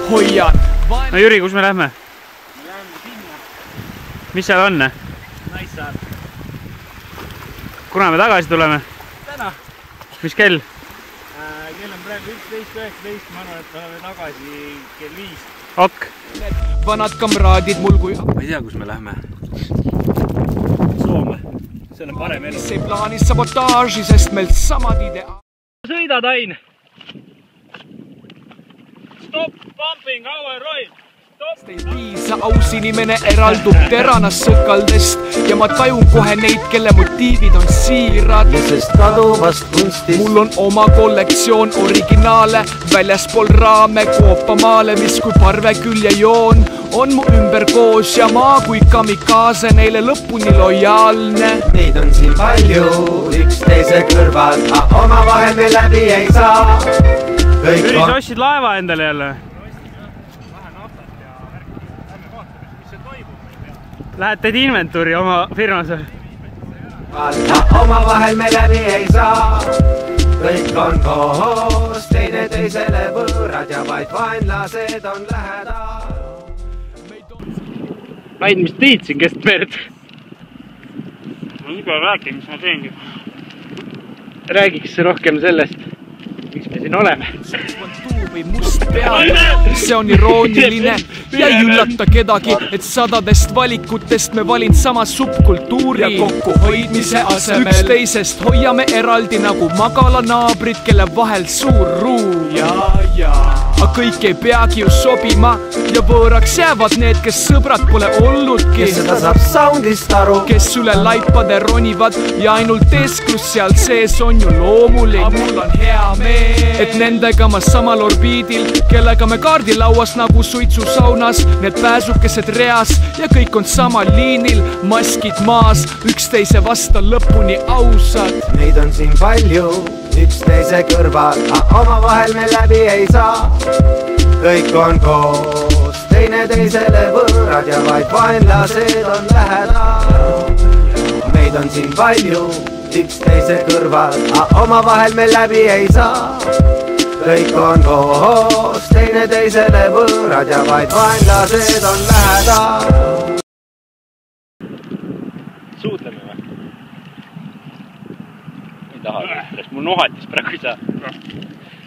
hoian. No Jüri, kus me lähme? Me läheme sinna. Mis seal on? Naissaar. Kuna me tagasi tuleme? Täna. Mis kell? Kell on praegu 11.19, ma arvan, et me oleme tagasi kell 5. Ok. Vanad kamraadid mul kui... Ma ei tea, kus me lähme. Soome. See on parem elu. See plaanis sabotaaži, sest meil samad idea... Sõidad, Ain! Stop pumping our oil! Ei piisa, aus inimene eraldub teranast sõkaldest ja ma tajun kohe neid, kelle motiivid on siirad. Sest kaduvast kunstist mul on oma kollektsioon originaale, väljaspool raame koopamaale, mis kui parve küljejoon on mu ümber koos ja ma kui kamikaase neile lõpuni lojaalne. Neid on siin palju, üksteise kõrval, omavahel me läbi ei saa. Jüri, sa ostsid laeva endale jälle? Lähed teed inventuuri oma firmas? Omavahel me läbi ei saa. Kõik on koos, teine teisele võõrad ja vaid vaenlased on lähedal. Ain, mis teed siin kestmerd? Ma nii peale räägin, mis ma teengi. Räägiks rohkem sellest, miks me siin oleme. Või must peal, see on irooniline ja ei üllata kedagi, et sadadest valikutest me valin sama subkultuuri ja kokkuhoidmise asemel. Üksteisest hoiame eraldi nagu magalanaabrid, kelle vahel suur ruum. Aga kõik ei peagi ju sobima ja võõraks jäävad need, kes sõbrad pole olnudki. Kes seda saab soundist aru, kes üle laipade ronivad ja ainult eesklus seal sees on ju loomulik. Mul on hea meel, et nendega ma samal orbiidil, kellega me kaardilauas nagu suitsusaunas, need pääsukesed reas ja kõik on samal liinil, maskid maas, üksteise vasta lõpuni ausad. Neid on siin palju, üksteise kõrval, omavahel me läbi ei saa. Kõik on koos, teine teisele võõrad ja vaid vaenlased on lähedal. Meid on siin palju, üksteise kõrval, omavahel me läbi ei saa. Kõik on koos, teine teisele võõrad ja vaid vaenlased on lähedal. Suutleme või? Ei taha, mul nohatis praegu ei saa.